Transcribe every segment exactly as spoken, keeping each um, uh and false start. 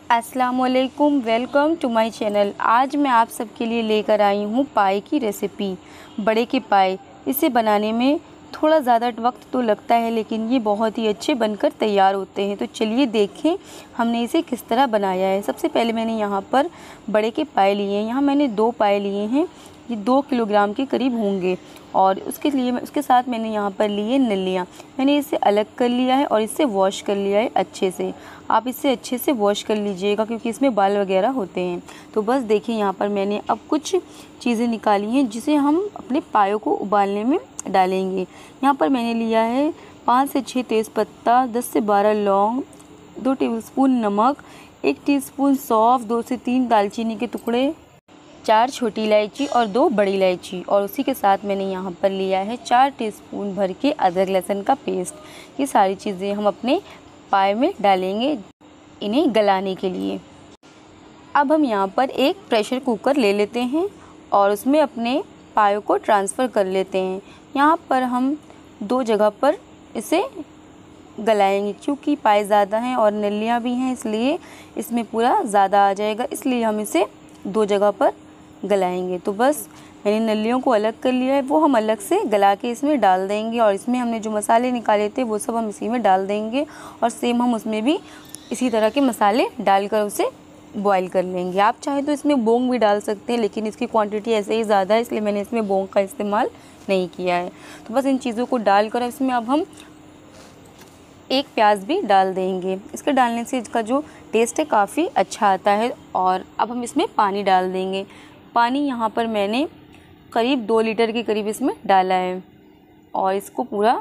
अस्सलामुअलैकुम, welcome to my channel. आज मैं आप सबके लिए लेकर आई हूँ पाए की रेसिपी, बड़े के पाए। इसे बनाने में थोड़ा ज़्यादा वक्त तो लगता है, लेकिन ये बहुत ही अच्छे बनकर तैयार होते हैं। तो चलिए देखें हमने इसे किस तरह बनाया है। सबसे पहले मैंने यहाँ पर बड़े के पाए लिए हैं। यहाँ मैंने दो पाए लिए हैं, ये दो किलोग्राम के करीब होंगे। और उसके लिए उसके साथ मैंने यहाँ पर लिए नलियाँ। मैंने इसे अलग कर लिया है और इसे वॉश कर लिया है अच्छे से। आप इसे अच्छे से वॉश कर लीजिएगा क्योंकि इसमें बाल वगैरह होते हैं। तो बस देखिए यहाँ पर मैंने अब कुछ चीज़ें निकाली हैं जिसे हम अपने पायों को उबालने में डालेंगे। यहाँ पर मैंने लिया है पाँच से छः तेज़पत्ता, दस से बारह लौंग, दो टेबलस्पून नमक, एक टीस्पून सौंफ, दो से तीन दालचीनी के टुकड़े, चार छोटी इलायची और दो बड़ी इलायची। और उसी के साथ मैंने यहाँ पर लिया है चार टीस्पून भर के अदरक लहसुन का पेस्ट। ये सारी चीज़ें हम अपने पाए में डालेंगे इन्हें गलाने के लिए। अब हम यहाँ पर एक प्रेशर कुकर ले लेते हैं और उसमें अपने पायों को ट्रांसफ़र कर लेते हैं। यहाँ पर हम दो जगह पर इसे गलाएंगे क्योंकि पाए ज़्यादा हैं और नलियाँ भी हैं, इसलिए इसमें पूरा ज़्यादा आ जाएगा, इसलिए हम इसे दो जगह पर गलाएंगे। तो बस मैंने नलियों को अलग कर लिया है, वो हम अलग से गला के इसमें डाल देंगे। और इसमें हमने जो मसाले निकाले थे वो सब हम इसी में डाल देंगे और सेम हम उसमें भी इसी तरह के मसाले डालकर उसे बॉईल कर लेंगे। आप चाहे तो इसमें बोंग भी डाल सकते हैं, लेकिन इसकी क्वांटिटी ऐसे ही ज़्यादा है, इसलिए मैंने इसमें बोंग का इस्तेमाल नहीं किया है। तो बस इन चीज़ों को डालकर इसमें अब हम एक प्याज भी डाल देंगे। इसके डालने से इसका जो टेस्ट है काफ़ी अच्छा आता है। और अब हम इसमें पानी डाल देंगे। पानी यहाँ पर मैंने करीब दो लीटर के करीब इसमें डाला है और इसको पूरा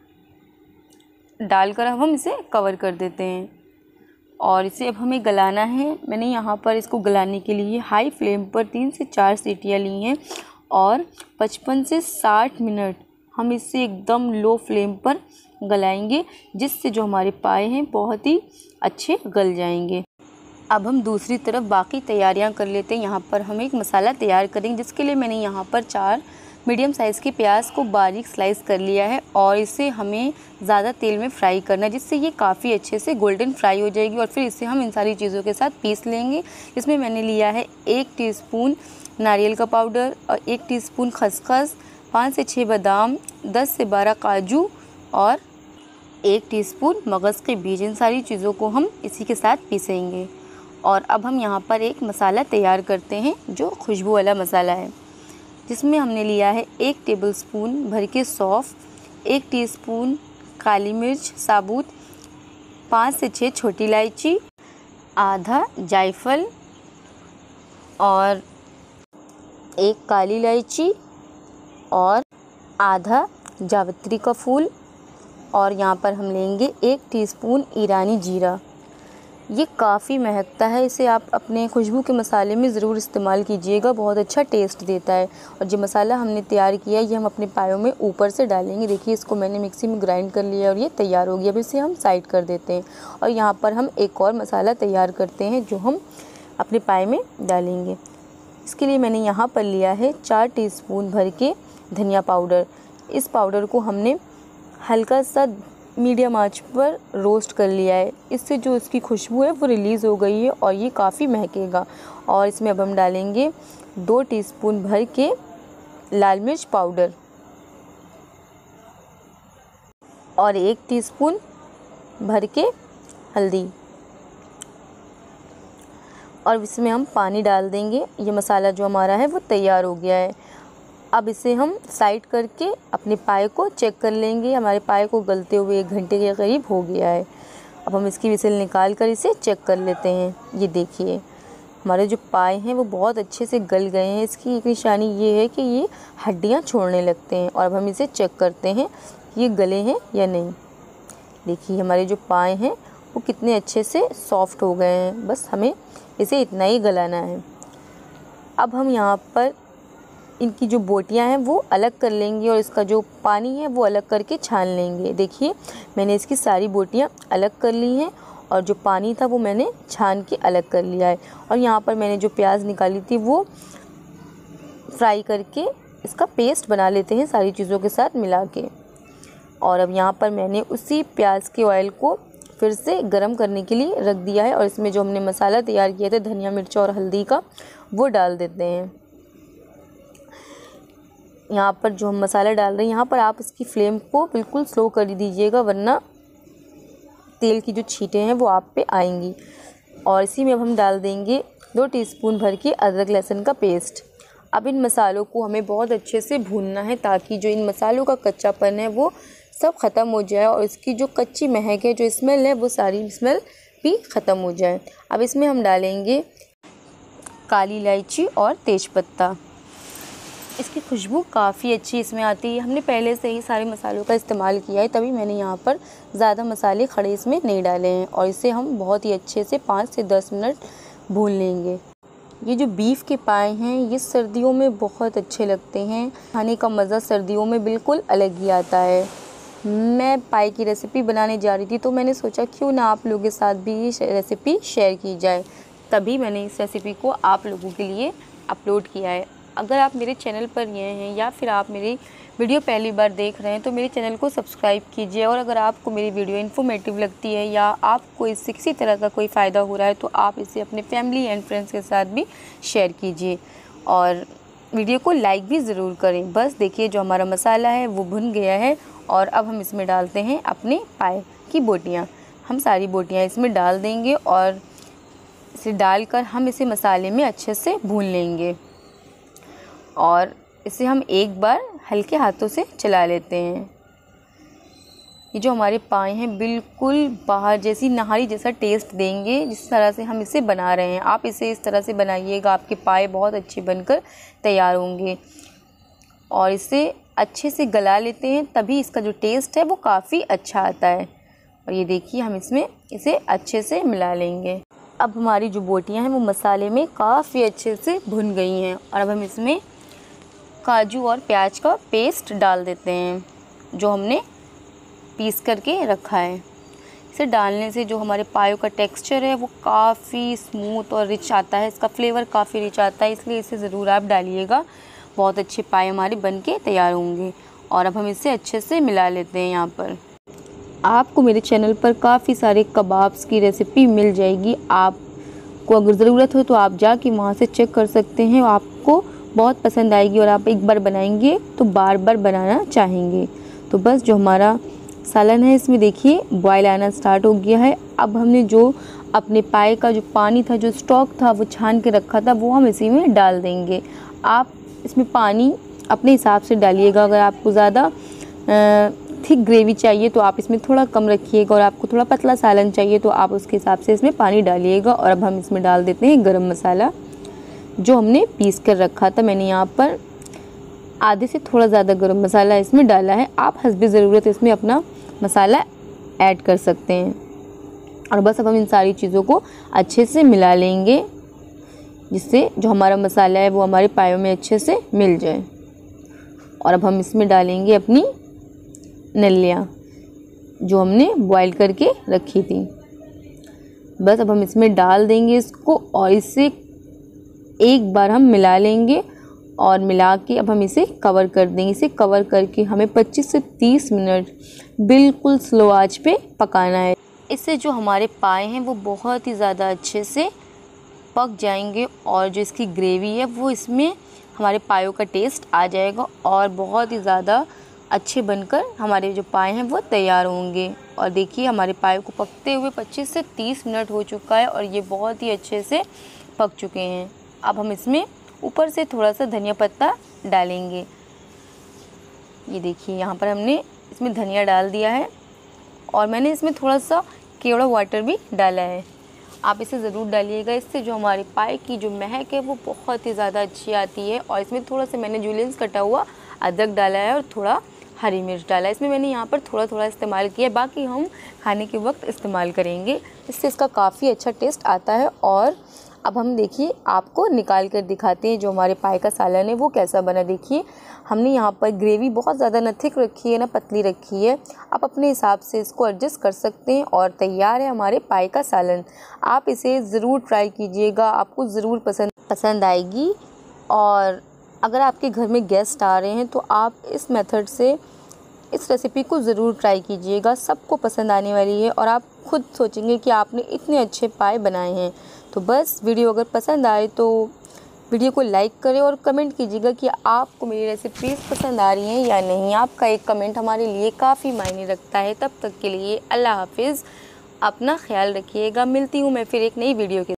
डालकर अब हम इसे कवर कर देते हैं और इसे अब हमें गलाना है। मैंने यहाँ पर इसको गलाने के लिए हाई फ्लेम पर तीन से चार सीटियाँ ली हैं और पचपन से साठ मिनट हम इसे एकदम लो फ्लेम पर गलाएंगे, जिससे जो हमारे पाए हैं बहुत ही अच्छे गल जाएंगे। अब हम दूसरी तरफ बाकी तैयारियां कर लेते हैं। यहाँ पर हम एक मसाला तैयार करेंगे, जिसके लिए मैंने यहाँ पर चार मीडियम साइज़ के प्याज को बारीक स्लाइस कर लिया है और इसे हमें ज़्यादा तेल में फ्राई करना है, जिससे ये काफ़ी अच्छे से गोल्डन फ्राई हो जाएगी। और फिर इसे हम इन सारी चीज़ों के साथ पीस लेंगे। इसमें मैंने लिया है एक टीस्पून नारियल का पाउडर और एक टीस्पून खसखस, पाँच से छः बादाम, दस से बारह काजू और एक टीस्पून मगज़ के बीज। इन सारी चीज़ों को हम इसी के साथ पीसेंगे। और अब हम यहाँ पर एक मसाला तैयार करते हैं जो खुशबू वाला मसाला है, जिसमें हमने लिया है एक टेबलस्पून भर के सौंफ, एक टीस्पून काली मिर्च साबुत, पाँच से छः छोटी इलायची, आधा जायफल और एक काली इलायची और आधा जावित्री का फूल। और यहाँ पर हम लेंगे एक टीस्पून ईरानी जीरा। ये काफ़ी महकता है, इसे आप अपने खुशबू के मसाले में ज़रूर इस्तेमाल कीजिएगा, बहुत अच्छा टेस्ट देता है। और जो मसाला हमने तैयार किया है ये हम अपने पायों में ऊपर से डालेंगे। देखिए इसको मैंने मिक्सी में ग्राइंड कर लिया और ये तैयार हो गया। अब इसे हम साइड कर देते हैं और यहाँ पर हम एक और मसाला तैयार करते हैं जो हम अपने पाए में डालेंगे। इसके लिए मैंने यहाँ पर लिया है चार टीस्पून भर के धनिया पाउडर। इस पाउडर को हमने हल्का सा मीडियम आंच पर रोस्ट कर लिया है, इससे जो इसकी खुशबू है वो रिलीज़ हो गई है और ये काफ़ी महकेगा। और इसमें अब हम डालेंगे दो टीस्पून भर के लाल मिर्च पाउडर और एक टीस्पून भर के हल्दी और इसमें हम पानी डाल देंगे। ये मसाला जो हमारा है वो तैयार हो गया है। अब इसे हम साइड करके अपने पाए को चेक कर लेंगे। हमारे पाए को गलते हुए एक घंटे के करीब हो गया है। अब हम इसकी विसल निकाल कर इसे चेक कर लेते हैं। ये देखिए हमारे जो पाए हैं वो बहुत अच्छे से गल गए हैं। इसकी एक निशानी ये है कि ये हड्डियां छोड़ने लगते हैं। और अब हम इसे चेक करते हैं ये गले हैं या नहीं। देखिए हमारे जो पाए हैं वो कितने अच्छे से सॉफ्ट हो गए हैं। बस हमें इसे इतना ही गलाना है। अब हम यहाँ पर इनकी जो बोटियां हैं वो अलग कर लेंगे और इसका जो पानी है वो अलग करके छान लेंगे। देखिए मैंने इसकी सारी बोटियां अलग कर ली हैं और जो पानी था वो मैंने छान के अलग कर लिया है। और यहाँ पर मैंने जो प्याज निकाली थी वो फ्राई करके इसका पेस्ट बना लेते हैं सारी चीज़ों के साथ मिला के। और अब यहाँ पर मैंने उसी प्याज के ऑयल को फिर से गरम करने के लिए रख दिया है और इसमें जो हमने मसाला तैयार किया था धनिया मिर्च और हल्दी का वो डाल देते हैं। यहाँ पर जो हम मसाला डाल रहे हैं यहाँ पर आप इसकी फ्लेम को बिल्कुल स्लो कर दीजिएगा, वरना तेल की जो छींटें हैं वो आप पे आएंगी। और इसी में अब हम डाल देंगे दो टीस्पून भर के अदरक लहसुन का पेस्ट। अब इन मसालों को हमें बहुत अच्छे से भूनना है ताकि जो इन मसालों का कच्चापन है वो सब ख़त्म हो जाए और इसकी जो कच्ची महक है, जो स्मेल है, वो सारी स्मेल भी ख़त्म हो जाए। अब इसमें हम डालेंगे काली इलायची और तेज़पत्ता। इसकी खुशबू काफ़ी अच्छी इसमें आती है। हमने पहले से ही सारे मसालों का इस्तेमाल किया है, तभी मैंने यहाँ पर ज़्यादा मसाले खड़े इसमें नहीं डाले हैं। और इसे हम बहुत ही अच्छे से पाँच से दस मिनट भून लेंगे। ये जो बीफ के पाए हैं ये सर्दियों में बहुत अच्छे लगते हैं। खाने का मज़ा सर्दियों में बिल्कुल अलग ही आता है। मैं पाए की रेसिपी बनाने जा रही थी तो मैंने सोचा क्यों ना आप लोगों के साथ भी ये रेसिपी शेयर की जाए, तभी मैंने इस रेसिपी को आप लोगों के लिए अपलोड किया है। अगर आप मेरे चैनल पर नए हैं या फिर आप मेरी वीडियो पहली बार देख रहे हैं तो मेरे चैनल को सब्सक्राइब कीजिए। और अगर आपको मेरी वीडियो इन्फॉर्मेटिव लगती है या आपको इससे किसी तरह का कोई फ़ायदा हो रहा है तो आप इसे अपने फैमिली एंड फ्रेंड्स के साथ भी शेयर कीजिए और वीडियो को लाइक भी ज़रूर करें। बस देखिए जो हमारा मसाला है वो भुन गया है और अब हम इसमें डालते हैं अपने पाए की बोटियाँ। हम सारी बोटियाँ इसमें डाल देंगे और इसे डालकर हम इसे मसाले में अच्छे से भून लेंगे और इसे हम एक बार हल्के हाथों से चला लेते हैं। ये जो हमारे पाए हैं बिल्कुल बाहर जैसी नहारी जैसा टेस्ट देंगे, जिस तरह से हम इसे बना रहे हैं। आप इसे इस तरह से बनाइएगा, आपके पाए बहुत अच्छे बनकर तैयार होंगे। और इसे अच्छे से गला लेते हैं तभी इसका जो टेस्ट है वो काफ़ी अच्छा आता है। और ये देखिए हम इसमें इसे अच्छे से मिला लेंगे। अब हमारी जो बोटियाँ हैं वो मसाले में काफ़ी अच्छे से भुन गई हैं और अब हम इसमें काजू और प्याज का पेस्ट डाल देते हैं जो हमने पीस करके रखा है। इसे डालने से जो हमारे पायों का टेक्सचर है वो काफ़ी स्मूथ और रिच आता है, इसका फ्लेवर काफ़ी रिच आता है, इसलिए इसे ज़रूर आप डालिएगा। बहुत अच्छे पाए हमारे बन के तैयार होंगे। और अब हम इसे अच्छे से मिला लेते हैं। यहाँ पर आपको मेरे चैनल पर काफ़ी सारे कबाब्स की रेसिपी मिल जाएगी। आपको अगर ज़रूरत हो तो आप जाके वहाँ से चेक कर सकते हैं। आपको बहुत पसंद आएगी और आप एक बार बनाएंगे तो बार बार बनाना चाहेंगे। तो बस जो हमारा सालन है इसमें देखिए बॉयल आना स्टार्ट हो गया है। अब हमने जो अपने पाए का जो पानी था, जो स्टॉक था, वो छान के रखा था, वो हम इसी में डाल देंगे। आप इसमें पानी अपने हिसाब से डालिएगा। अगर आपको ज़्यादा थिक ग्रेवी चाहिए तो आप इसमें थोड़ा कम रखिएगा और आपको थोड़ा पतला सालन चाहिए तो आप उसके हिसाब से इसमें पानी डालिएगा। और अब हम इसमें डाल देते हैं गरम मसाला जो हमने पीस कर रखा था। मैंने यहाँ पर आधे से थोड़ा ज़्यादा गरम मसाला इसमें डाला है। आप हस्बे ज़रूरत इसमें अपना मसाला ऐड कर सकते हैं। और बस अब हम इन सारी चीज़ों को अच्छे से मिला लेंगे जिससे जो हमारा मसाला है वो हमारे पायों में अच्छे से मिल जाए। और अब हम इसमें डालेंगे अपनी नलियाँ जो हमने बॉईल करके रखी थी। बस अब हम इसमें डाल देंगे इसको और इसे एक बार हम मिला लेंगे और मिला के अब हम इसे कवर कर देंगे। इसे कवर करके हमें पच्चीस से तीस मिनट बिल्कुल स्लो आंच पे पकाना है। इससे जो हमारे पाए हैं वो बहुत ही ज़्यादा अच्छे से पक जाएंगे और जो इसकी ग्रेवी है वो इसमें हमारे पायों का टेस्ट आ जाएगा और बहुत ही ज़्यादा अच्छे बनकर हमारे जो पाए हैं वो तैयार होंगे। और देखिए हमारे पायों को पकते हुए पच्चीस से तीस मिनट हो चुका है और ये बहुत ही अच्छे से पक चुके हैं। अब हम इसमें ऊपर से थोड़ा सा धनिया पत्ता डालेंगे। ये देखिए यहाँ पर हमने इसमें धनिया डाल दिया है और मैंने इसमें थोड़ा सा केवड़ा वाटर भी डाला है। आप इसे ज़रूर डालिएगा, इससे जो हमारे पाए की जो महक है वो बहुत ही ज़्यादा अच्छी आती है। और इसमें थोड़ा सा मैंने जूलियंस कटा हुआ अदरक डाला है और थोड़ा हरी मिर्च डाला है। इसमें मैंने यहाँ पर थोड़ा थोड़ा इस्तेमाल किया है, बाकी हम खाने के वक्त इस्तेमाल करेंगे। इससे इसका काफ़ी अच्छा टेस्ट आता है। और अब हम देखिए आपको निकाल कर दिखाते हैं जो हमारे पाए का सालन है वो कैसा बना। देखिए हमने यहाँ पर ग्रेवी बहुत ज़्यादा न थिक रखी है ना पतली रखी है। आप अपने हिसाब से इसको एडजस्ट कर सकते हैं और तैयार है हमारे पाए का सालन। आप इसे ज़रूर ट्राई कीजिएगा, आपको ज़रूर पसंद पसंद आएगी। और अगर आपके घर में गेस्ट आ रहे हैं तो आप इस मेथड से इस रेसिपी को ज़रूर ट्राई कीजिएगा, सबको पसंद आने वाली है। और आप खुद सोचेंगे कि आपने इतने अच्छे पाए बनाए हैं। तो बस वीडियो अगर पसंद आए तो वीडियो को लाइक करें और कमेंट कीजिएगा कि आपको मेरी रेसिपीज़ पसंद आ रही हैं या नहीं। आपका एक कमेंट हमारे लिए काफ़ी मायने रखता है। तब तक के लिए अल्लाह हाफिज़, अपना ख्याल रखिएगा। मिलती हूँ मैं फिर एक नई वीडियो के